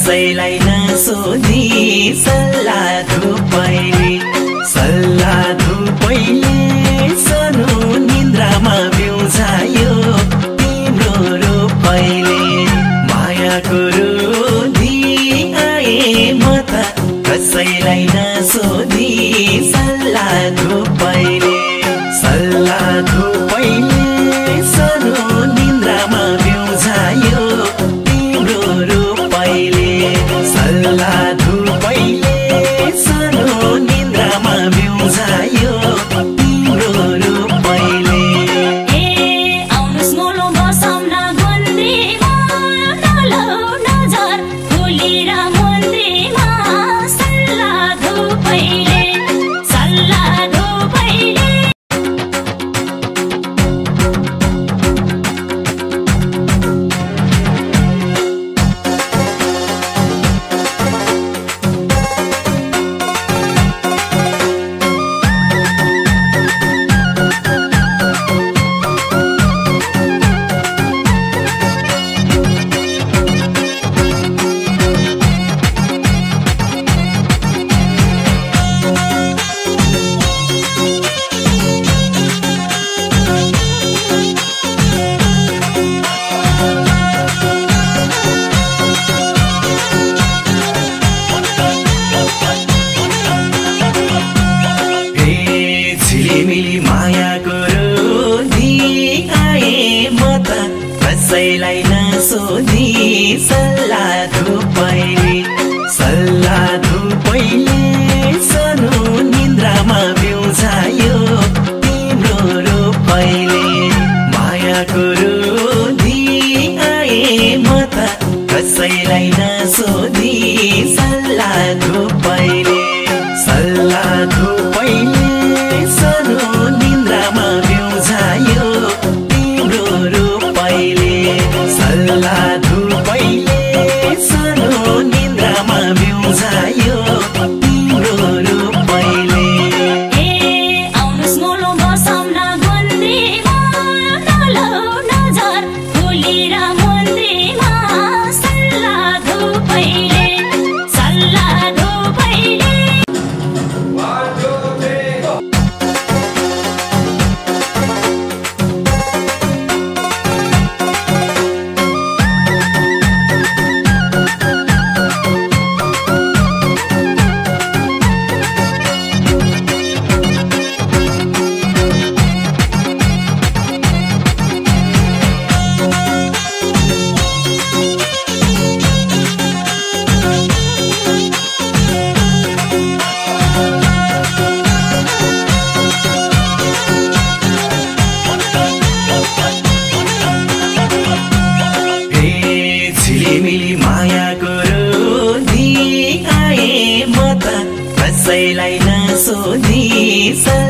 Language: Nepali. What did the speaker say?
कसैलाई नसोधी सल्लाह धुपैले सानो निन्द्रामा बिउझायो तिम्रो रूपैले मायाको रोधी आए म त कसैलाई नसोधी सल्लाह धुपैले सानो निन्द्रामा बिउझायो तिम्रो रूपैले सल्लाह धुपैले सानो निन्द्रामा बिउझायो तिम्रो रूपैले झिलिमिली मायाको रोधी आए म त कसैलाई नसोधी सल्लाह धुपैले सानो निन्द्रामा बिउझायो तिम्रो रूपैले मायाको रोधी आए म त कसैलाई नसोधी सल्लाह धुपैले सानो निन्द्रामा बिउझायो तिम्रो रूपैले सल्लाह धुपैले सानो निन्द्रामा बिउझायो तिम्रो रूपैले झिलिमिली मायाको रोधी आए म त कसैलाई नसोधी